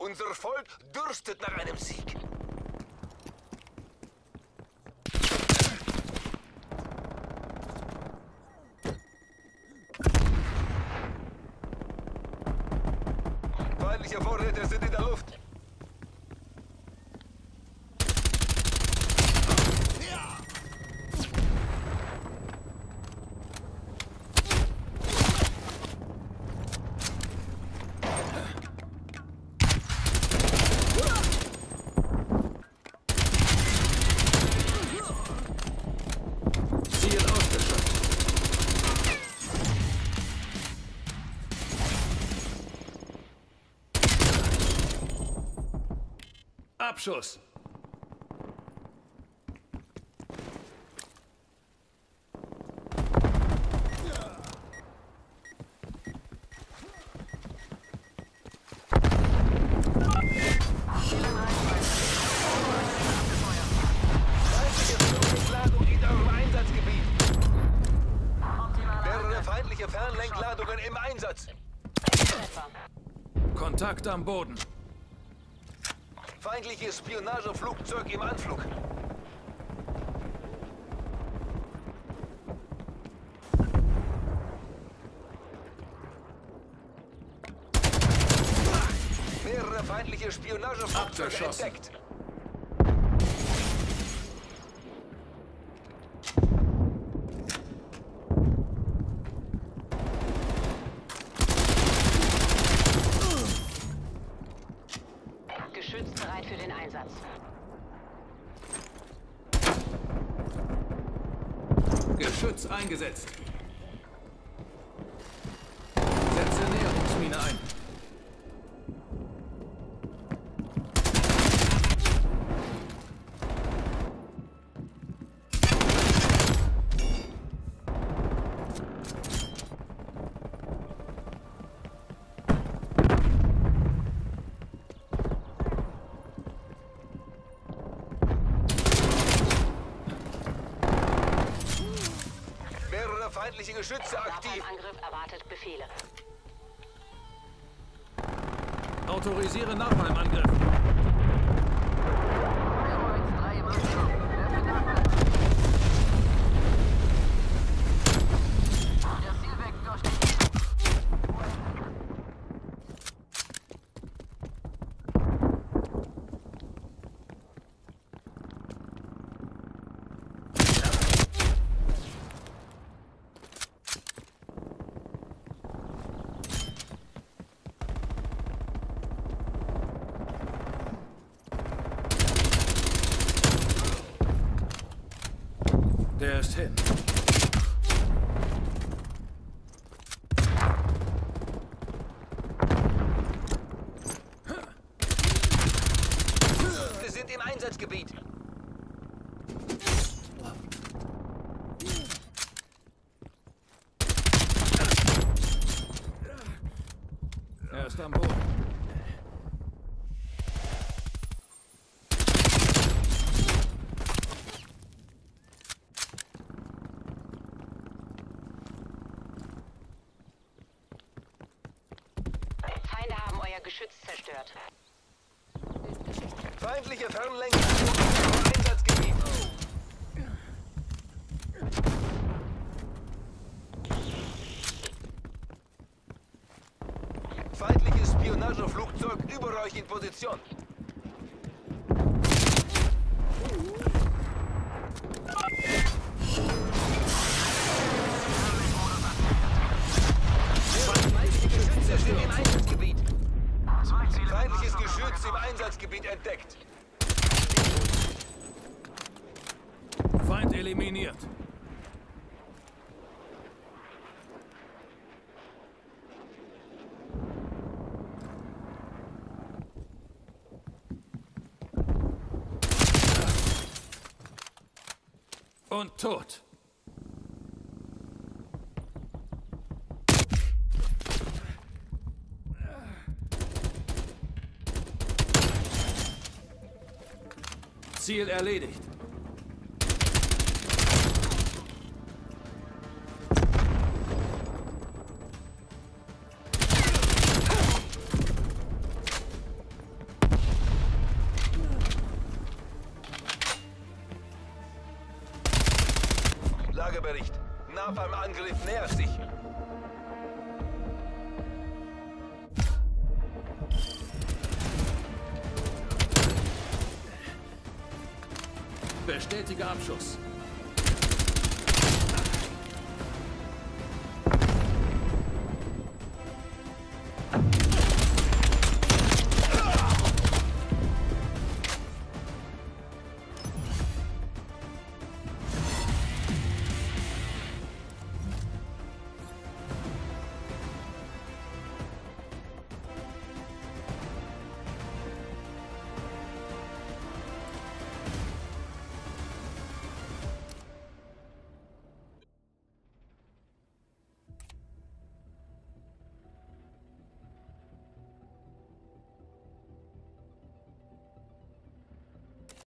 Unser Volk dürstet nach einem Sieg. Feindliche Vorräte sind in der Luft. Abschuss! Mehrere feindliche Fernlenkladungen im Einsatz. Kontakt am Boden. Feindliches Spionageflugzeug im Anflug. Mehrere feindliche Spionageflugzeuge entdeckt. Geschütz bereit für den Einsatz. Geschütz eingesetzt. Setze Näherungsmine ein. Feindliche Geschütze aktiv. Angriff erwartet Befehle. Autorisiere Napalm-Angriff. Der ist hin. Wir sind im Einsatzgebiet. Er ist am Boden. Geschütz zerstört. Feindliche Fernlenkladung im Einsatzgebiet. Feindliches Spionageflugzeug über euch in Position. Feindliche Geschütze sind im Einsatzgebiet. Feindliches Geschütz im Einsatzgebiet entdeckt. Feind eliminiert. Und tot. Ziel erledigt. Wetterbericht. Napalm-Angriff nähert sich. Bestätige Abschuss.